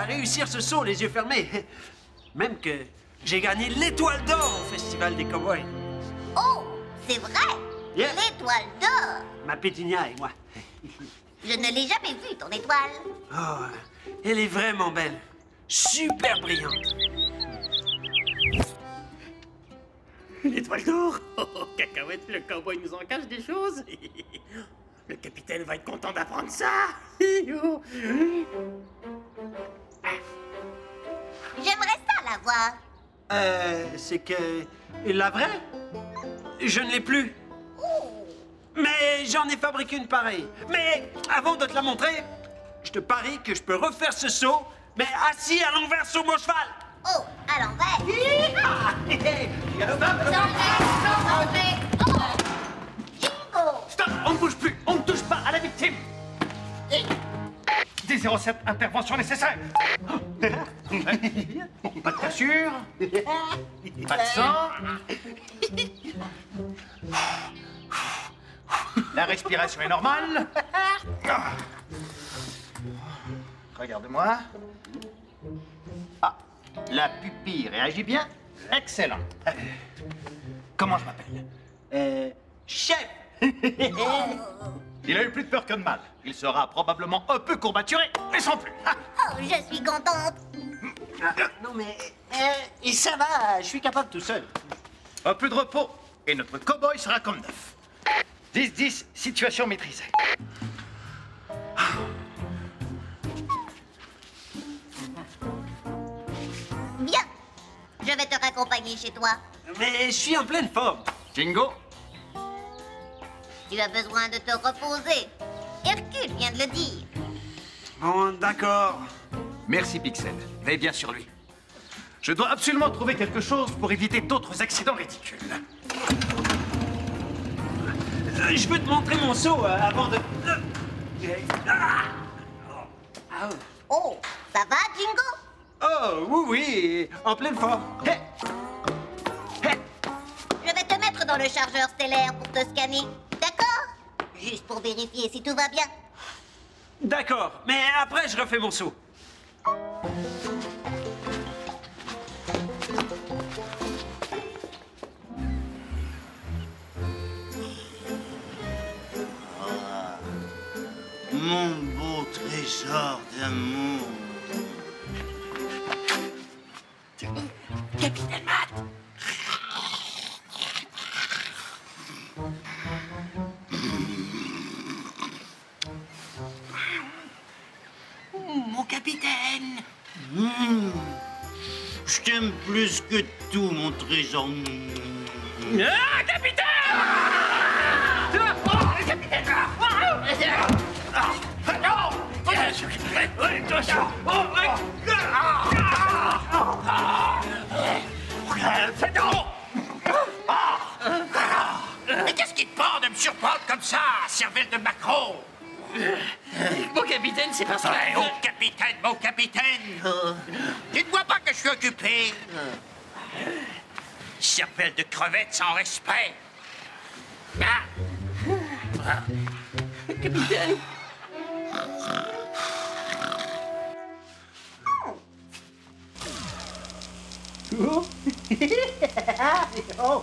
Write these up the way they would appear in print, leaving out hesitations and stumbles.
réussir ce saut les yeux fermés. Même que j'ai gagné l'étoile d'or au Festival des Cowboys. Oh, c'est vrai? Yeah. L'étoile d'or. Ma pétunia et moi. Je ne l'ai jamais vue, ton étoile. Oh, elle est vraiment belle. Super brillante. Une étoile d'or. Oh, cacahuète, le cowboy nous en cache des choses. Le capitaine va être content d'apprendre ça. J'aimerais ça la voir. C'est que... La vraie? Je ne l'ai plus. Mais j'en ai fabriqué une pareille. Mais avant de te la montrer, je te parie que je peux refaire ce saut, mais assis à l'envers sur mon cheval. Oh, à l'envers. Jingo. Stop! On ne bouge plus! On ne touche pas à la victime! 10-07, intervention nécessaire! Pas de cassure? Pas de sang? La respiration est normale? Regarde-moi. Ah, la pupille réagit bien? Excellent. Comment je m'appelle? Chef! Il a eu plus de peur que de mal. Il sera probablement un peu courbaturé, mais sans plus. Ah. Oh, je suis contente. Non mais... et ça va, je suis capable tout seul. Un peu de repos, et notre cow-boy sera comme neuf. 10-10, situation maîtrisée. Bien. Je vais te raccompagner chez toi. Mais je suis en pleine forme. Jingo, Tu as besoin de te reposer. Hercule vient de le dire. Bon, d'accord. merci Pixel. Veille bien sur lui. Je dois absolument trouver quelque chose pour éviter d'autres accidents ridicules. Je peux te montrer mon saut avant de... Oh, ça va, Jingo? Oh, oui, oui, en pleine forme. Hey. Hey. Je vais te mettre dans le chargeur stellaire pour te scanner. D'accord? Juste pour vérifier si tout va bien. D'accord, mais après je refais mon saut. Mon beau trésor d'amour. Capitaine Matt. Mon capitaine. Je t'aime plus que tout, mon trésor. Ah, capitaine! Capitaine! Mais qu'est-ce qui te prend de me surprendre comme ça, cervelle de macro? Mon capitaine, c'est parce que... Mon capitaine! Tu ne vois pas que je suis occupé? Cervelle de crevette sans respect! Ah. Capitaine. Oh. Oh.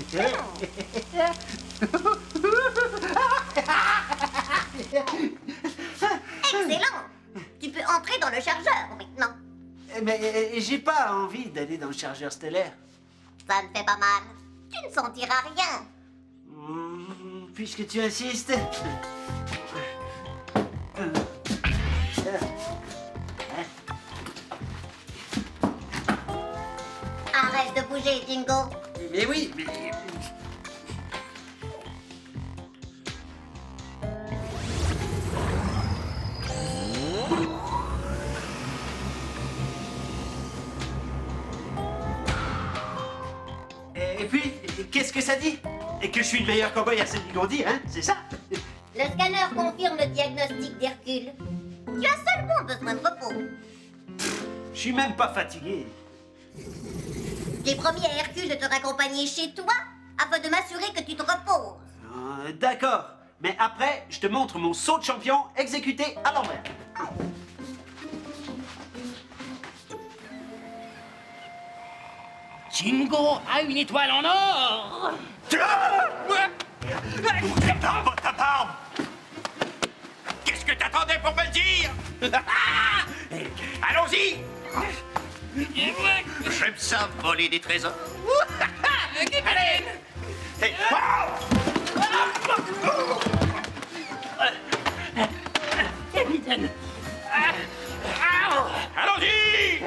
Excellent. Tu peux entrer dans le chargeur maintenant. Mais j'ai pas envie d'aller dans le chargeur stellaire. Ça ne fait pas mal. Tu ne sentiras rien. Puisque tu insistes. Arrête de bouger, Jingo. Mais oui, mais... Et puis, qu'est-ce que ça dit? Et que je suis le meilleur cowboy à Saint-Ligondi, hein? C'est ça? Le scanner confirme le diagnostic d'Hercule. Tu as seulement besoin de repos. Je suis même pas fatigué. J'ai promis à Hercule de te raccompagner chez toi afin de m'assurer que tu te reposes. D'accord. Mais après, je te montre mon saut de champion exécuté à l'envers. Jingo a une étoile en or. Barbe, ta barbe! Qu'est-ce que t'attendais pour me le dire? Allons-y! J'aime ça, voler des trésors. Allez! Hey, Capitaine. Allons-y!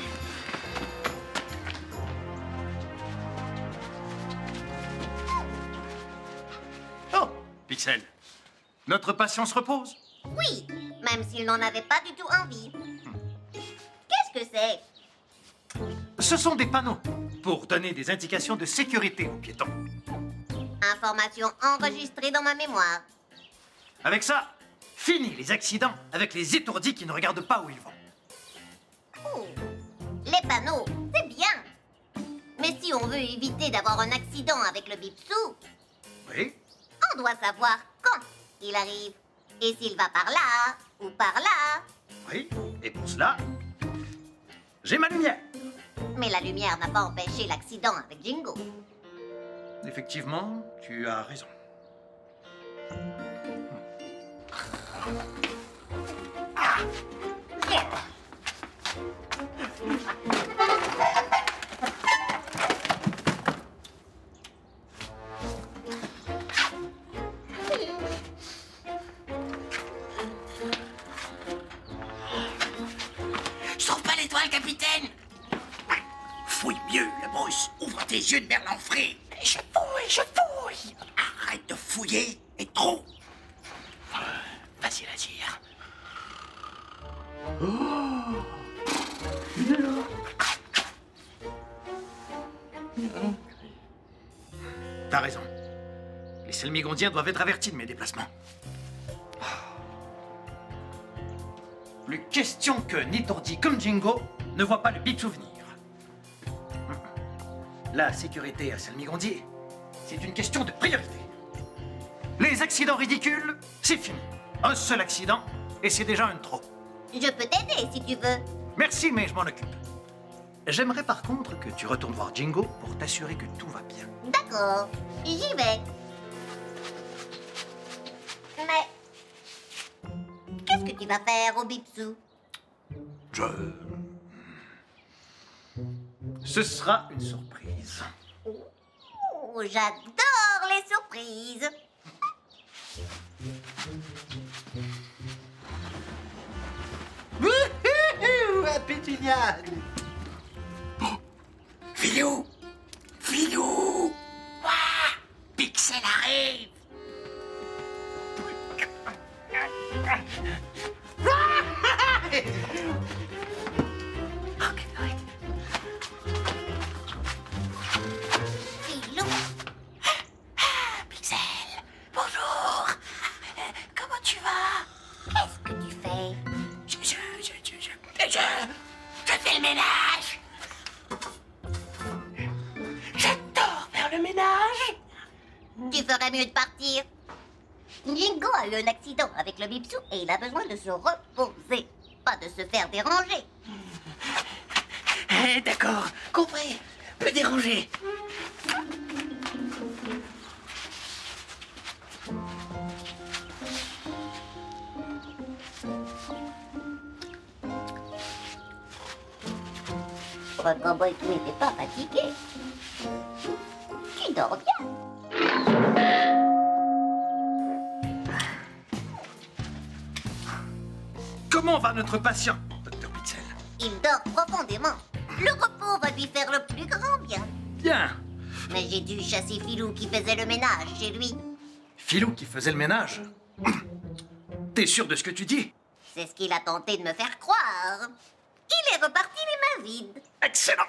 Oh, Pixel, notre patience repose. Oui, même s'il n'en avait pas du tout envie. Qu'est-ce que c'est? Ce sont des panneaux pour donner des indications de sécurité aux piétons. Information enregistrée dans ma mémoire. Avec ça, fini les accidents avec les étourdis qui ne regardent pas où ils vont. Oh, les panneaux, c'est bien. Mais si on veut éviter d'avoir un accident avec le Bipsou, Oui, on doit savoir quand il arrive. Et s'il va par là ou par là. oui, et pour cela, j'ai ma lumière. Mais la lumière n'a pas empêché l'accident avec Jingo. Effectivement, tu as raison. Je trouve pas l'étoile, capitaine! Fouille mieux, le Bruce. Ouvre tes yeux de merlan frais. Je fouille, je fouille. Arrête de fouiller, et trop. Facile à dire. T'as raison. Les Selmigondiens doivent être avertis de mes déplacements. Plus question que Nitordi comme Jingo ne voient pas le Bipsou venir. La sécurité à Selmigondier, c'est une question de priorité. Les accidents ridicules, c'est fini. Un seul accident, et c'est déjà un de trop. Je peux t'aider si tu veux. Merci, mais je m'en occupe. J'aimerais par contre que tu retournes voir Jingo pour t'assurer que tout va bien. D'accord, j'y vais. Mais qu'est-ce que tu vas faire au Bipsou? Ce sera une surprise. Oh, j'adore les surprises. Wouhou, Pétunia! Filou! Filou! Ouah! Pixel arrive! Filou, Pixel! Bonjour! Comment tu vas? qu'est-ce que tu fais? Je fais le ménage! J'adore faire le ménage! Tu ferais mieux de partir. Jingo a eu un accident avec le Bipsou et il a besoin de se reposer, pas de se faire déranger. D'accord, compris. Peu dérangé. Le cowboy tout n'était pas fatigué. Tu dors bien. Comment va notre patient, Dr Pixel? Il dort profondément. Le repos va lui faire le plus grand bien. Bien. Mais j'ai dû chasser Filou qui faisait le ménage chez lui. Filou qui faisait le ménage. T'es sûr de ce que tu dis? C'est ce qu'il a tenté de me faire croire. Il est reparti les mains vides. Excellent.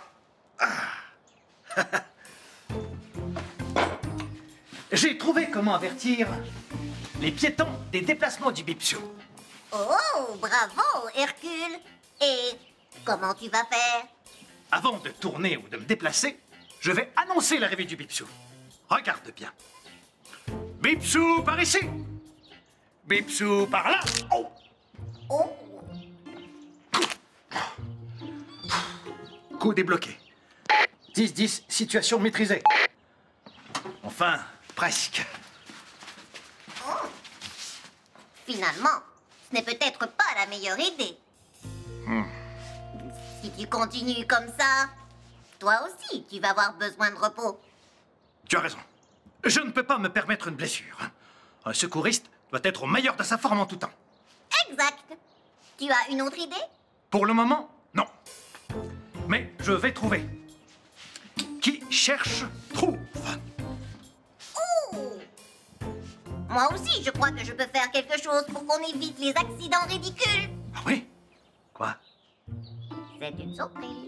J'ai trouvé comment avertir les piétons des déplacements du Bipsou. Oh, bravo, Hercule. Et comment tu vas faire? Avant de tourner ou de me déplacer, je vais annoncer l'arrivée du Bipsou. Regarde bien. Bipsou par ici. Bipsou par là. Oh. Oh, Coup débloqué. 10-10, situation maîtrisée. Enfin, presque. Finalement, ce n'est peut-être pas la meilleure idée. Si tu continues comme ça, toi aussi, tu vas avoir besoin de repos. Tu as raison. Je ne peux pas me permettre une blessure. Un secouriste doit être au meilleur de sa forme en tout temps. Exact. Tu as une autre idée? Pour le moment, non. Mais je vais trouver. Qui cherche, trouve. Ouh! Moi aussi, je crois que je peux faire quelque chose pour qu'on évite les accidents ridicules. Ah oui? Quoi? C'est une surprise.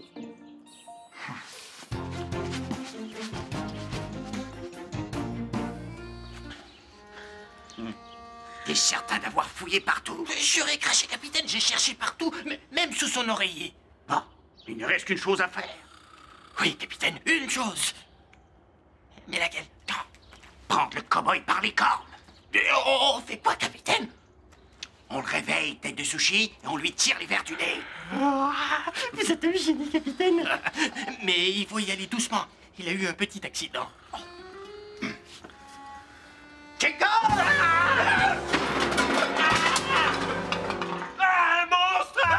T'es certain d'avoir fouillé partout? J'aurais craché, capitaine, j'ai cherché partout, même sous son oreiller. Bon, il ne reste qu'une chose à faire. Oui, capitaine, une chose. Mais laquelle? Prendre le cow-boy par les cornes. On fait quoi, capitaine? On le réveille, tête de sushi, et on lui tire les verres du nez. Vous êtes un génie, capitaine. Mais il faut y aller doucement. Il a eu un petit accident. Chico! Un monstre!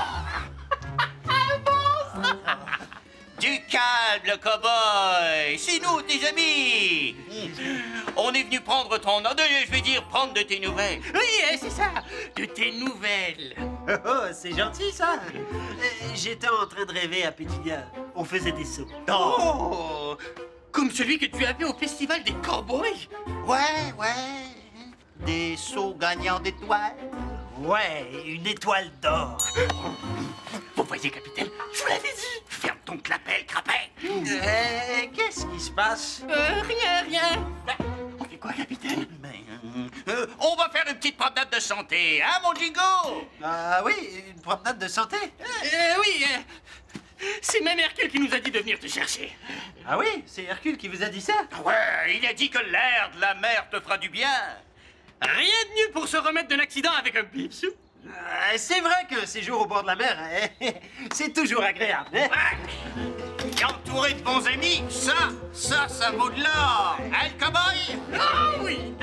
Du calme, le cow-boy. C'est nous, tes amis. On est venu prendre ton... Non, je vais dire prendre de tes nouvelles. Oui, c'est ça. De tes nouvelles. Oh, c'est gentil, ça. J'étais en train de rêver à Pétilia. On faisait des sauts. Oh! Comme celui que tu avais au festival des cowboys. Ouais. Des sauts gagnants d'étoiles. Ouais, une étoile d'or. Vous voyez, capitaine, je vous l'avais dit. Ferme ton clapet, crapet. Qu'est-ce qui se passe? Rien. On fait quoi, capitaine? On va faire une petite promenade de santé, hein, mon Jingo? Ah oui, une promenade de santé. Oui, c'est même Hercule qui nous a dit de venir te chercher. Ah oui, c'est Hercule qui vous a dit ça? Ouais, il a dit que l'air de la mer te fera du bien. Rien de mieux pour se remettre d'un accident avec un bipsou. C'est vrai que ces jours au bord de la mer, c'est toujours agréable. Hein? Et entouré de bons amis, ça vaut de l'or. Hein, le cow-boy? Ah oui.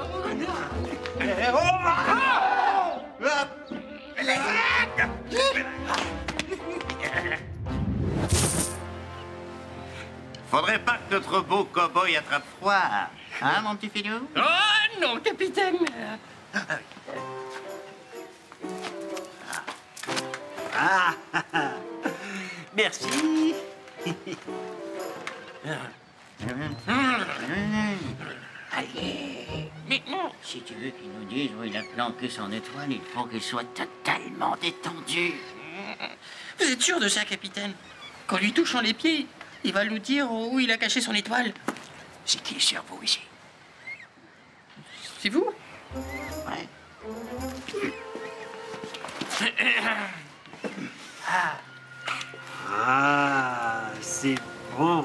Faudrait pas que notre beau cow-boy attrape froid. Hein, mon petit filou? Oh non, capitaine. Ah, merci. Allez. Si tu veux qu'il nous dise où il a planqué son étoile, il faut qu'il soit totalement détendu. Vous êtes sûr de ça, capitaine? Qu'en lui touchant les pieds, il va nous dire où il a caché son étoile. C'est qui le cerveau ici? C'est vous? Ouais. Ah, c'est bon.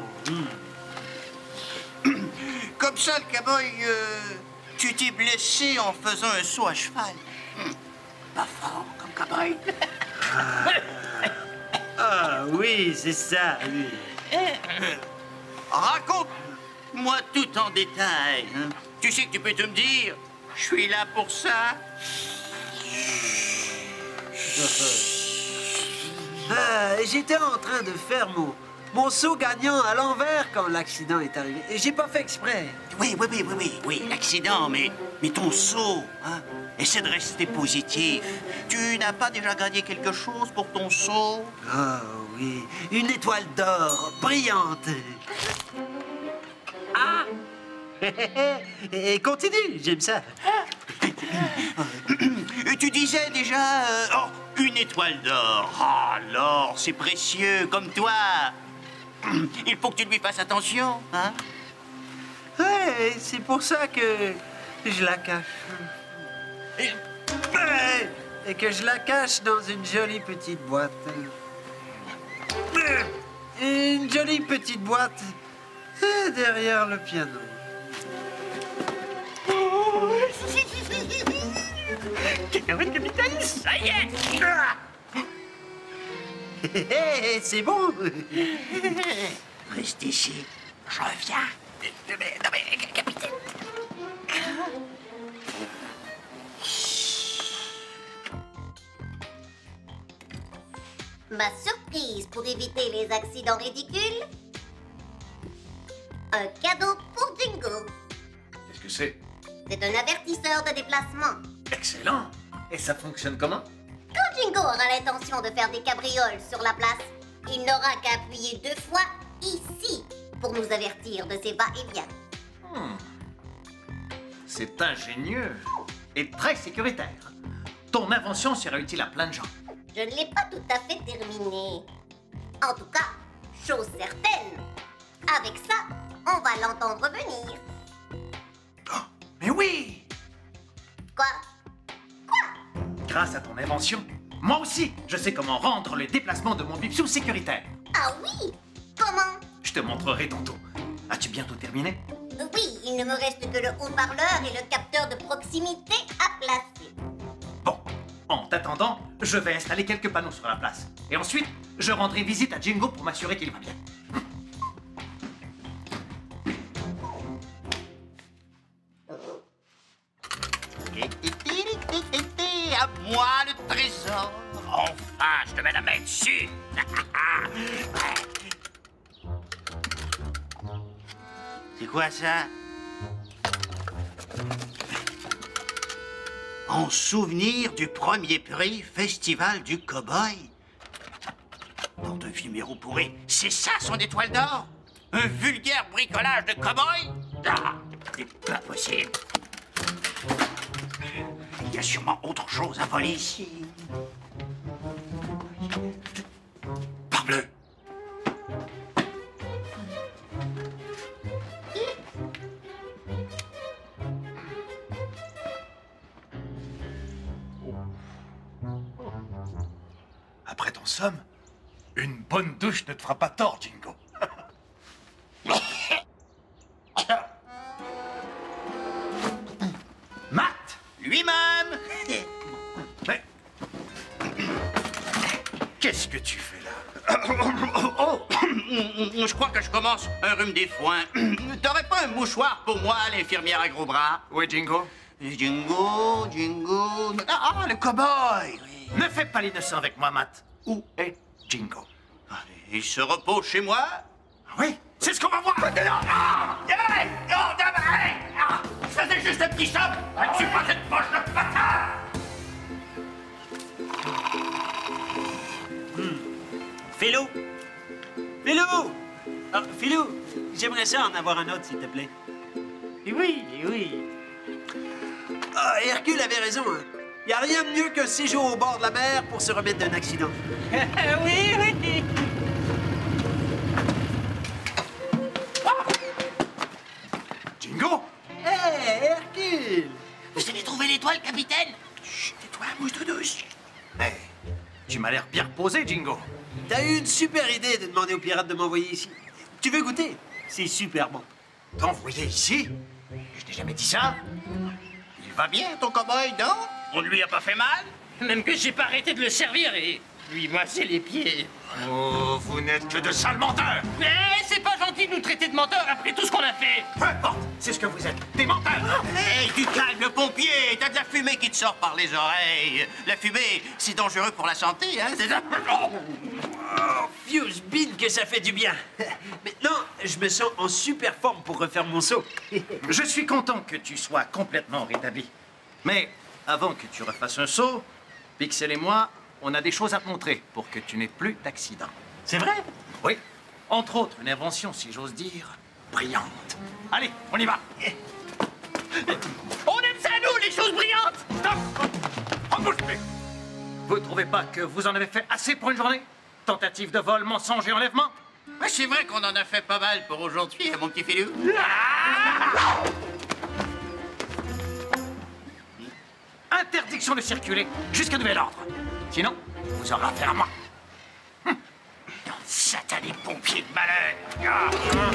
Comme ça, le cow-boy, tu t'es blessé en faisant un saut à cheval. Pas fort comme cow-boy. Ah oui, c'est ça, oui. Raconte-moi tout en détail. Hein. Tu sais que tu peux te me dire, je suis là pour ça. J'étais en train de faire mon saut gagnant à l'envers quand l'accident est arrivé. Et j'ai pas fait exprès. Oui, l'accident, mais ton saut, hein? Essaie de rester positif. Tu n'as pas déjà gagné quelque chose pour ton saut? Oh oui, une étoile d'or brillante. Ah! Et continue, j'aime ça. Tu disais déjà... une étoile d'or. Ah, l'or, c'est précieux, comme toi. Il faut que tu lui fasses attention, hein? Ouais, c'est pour ça que je la cache. Et que je la cache dans une jolie petite boîte. Une jolie petite boîte derrière le piano. Cacahuète, capitaine, ça y est. C'est bon. Reste ici. Je reviens. Non mais, capitaine. Ma surprise pour éviter les accidents ridicules. Un cadeau pour Jingo. Qu'est-ce que c'est? C'est un avertisseur de déplacement. Excellent. Et ça fonctionne comment? Quand Jingo aura l'intention de faire des cabrioles sur la place, il n'aura qu'à appuyer 2 fois ici pour nous avertir de ses va-et-vient. C'est ingénieux et très sécuritaire. Ton invention sera utile à plein de gens. Je ne l'ai pas tout à fait terminé. En tout cas, chose certaine, avec ça, on va l'entendre venir. Oh, mais oui! Quoi? Grâce à ton invention, moi aussi, je sais comment rendre le déplacement de mon Bipsou sécuritaire. Ah oui? Comment? Je te montrerai tantôt. As-tu bientôt terminé? Oui, il ne me reste que le haut-parleur et le capteur de proximité à placer. Bon, en t'attendant, je vais installer quelques panneaux sur la place. Et ensuite, je rendrai visite à Jingo pour m'assurer qu'il va bien. À moi le trésor. Enfin, je te mets la main dessus. C'est quoi ça? En souvenir du premier prix Festival du Cow-Boy. Dans de vieux méros pourris, c'est ça son étoile d'or? Un vulgaire bricolage de cow-boy? Ah, c'est pas possible. Il y a sûrement autre chose à voler ici. Parbleu! Après ton somme, une bonne douche ne te fera pas tort, Jingo. Matt! Lui-même! Mais... Qu'est-ce que tu fais là? Oh! Je crois que je commence un rhume des foins. T'aurais pas un mouchoir pour moi, l'infirmière à gros bras? Oui, Jingo? Jingo, Jingo... Ah, le cow-boy! Oui. Ne fais pas l'innocent avec moi, Matt. Où est Jingo? Il se repose chez moi? Oui, c'est ce qu'on va voir! Je faisais juste un petit somme. Je suis pas cette poche de patate. Philou! Philou! Ah, Philou, j'aimerais ça en avoir un autre, s'il te plaît. Oui, oui. Ah, Hercule avait raison, hein. Y a rien de mieux qu'un séjour au bord de la mer pour se remettre d'un accident. Oui, oui. Jingo? Hé, Hercule! Vous avez trouvé l'étoile, capitaine? Chut, tais-toi, mouche de douce. Hey, tu m'as l'air bien reposé, Jingo. T'as eu une super idée de demander aux pirates de m'envoyer ici. Tu veux goûter? C'est super bon. T'envoyer ici? Je t'ai jamais dit ça. Il va bien, ton cow-boy, non? On ne lui a pas fait mal? Même que j'ai pas arrêté de le servir et lui masser les pieds. Oh, vous n'êtes que de sales menteurs! Mais c'est pas gentil de nous traiter de menteurs après tout ce qu'on a fait. Peu importe, c'est ce que vous êtes, des menteurs! Hé, tu calmes le pompier! T'as de la fumée qui te sort par les oreilles. La fumée, c'est dangereux pour la santé, hein? C'est ça? Fuse bin que ça fait du bien. Maintenant, je me sens en super forme pour refaire mon saut. Je suis content que tu sois complètement rétabli. Mais avant que tu refasses un saut, Pixel et moi, on a des choses à te montrer pour que tu n'aies plus d'accident. C'est vrai? Oui, entre autres, une invention, si j'ose dire, brillante. Allez, on y va! On aime ça, nous, les choses brillantes. Stop! On bouge plus! Vous trouvez pas que vous en avez fait assez pour une journée? Tentative de vol, mensonge et enlèvement? Ouais, c'est vrai qu'on en a fait pas mal pour aujourd'hui, hein, mon petit Philou. Interdiction de circuler jusqu'à nouvel ordre. Sinon, vous aurez affaire à moi. Satané pompier de malheur.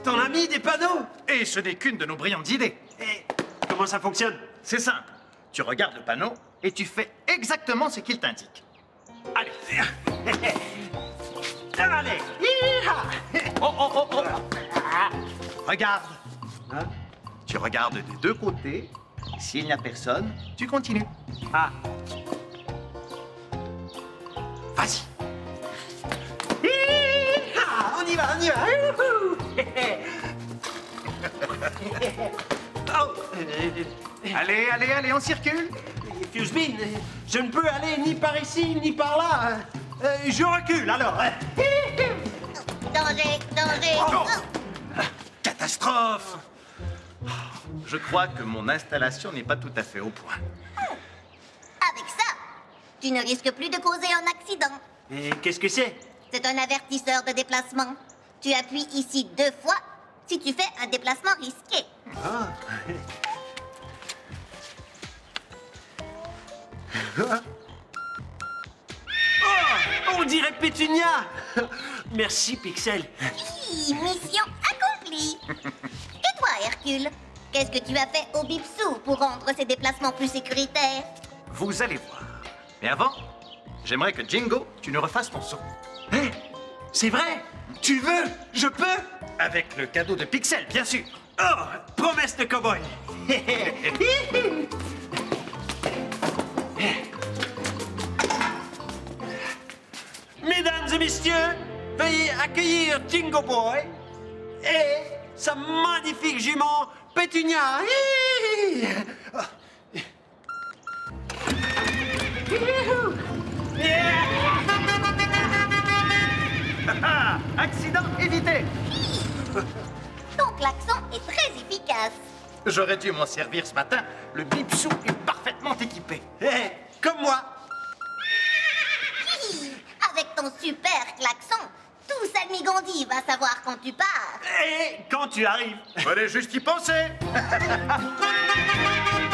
t'en as mis des panneaux? Et ce n'est qu'une de nos brillantes idées. Et comment ça fonctionne? C'est simple. Tu regardes le panneau et tu fais exactement ce qu'il t'indique. Allez. Allez. Hi-ha. Oh, oh, oh, oh. Regarde. Hein? Tu regardes des deux côtés. S'il n'y a personne, tu continues. Ah. Vas-y. Hi-ha. On y va, on y va. Youhou. Oh, Allez, allez, allez, on circule. Fusebin, je ne peux aller ni par ici ni par là. Je recule alors. Danger, danger. Oh. Oh. Catastrophe. Je crois que mon installation n'est pas tout à fait au point. Avec ça, tu ne risques plus de causer un accident. Et qu'est-ce que c'est? C'est un avertisseur de déplacement. Tu appuies ici 2 fois si tu fais un déplacement risqué. Ah. Oh, on dirait Pétunia. Merci, Pixel. Hi, mission accomplie. Et toi, Hercule? Qu'est-ce que tu as fait au Bipsou pour rendre ses déplacements plus sécuritaires? Vous allez voir. Mais avant, j'aimerais que Jingo, tu nous refasses ton saut. Hé, c'est vrai? Tu veux? Je peux? Avec le cadeau de Pixel, bien sûr. Oh, promesse de cow-boy. Mesdames et messieurs, veuillez accueillir Jingo Boy et sa magnifique jument Pétunia. Accident évité. Ton klaxon est très efficace. J'aurais dû m'en servir ce matin. Le Bipsou est parfaitement équipé. Hé, comme moi. Hi, avec ton super klaxon, tout Salmigondi va savoir quand tu pars. Et quand tu arrives. Fallait juste y penser.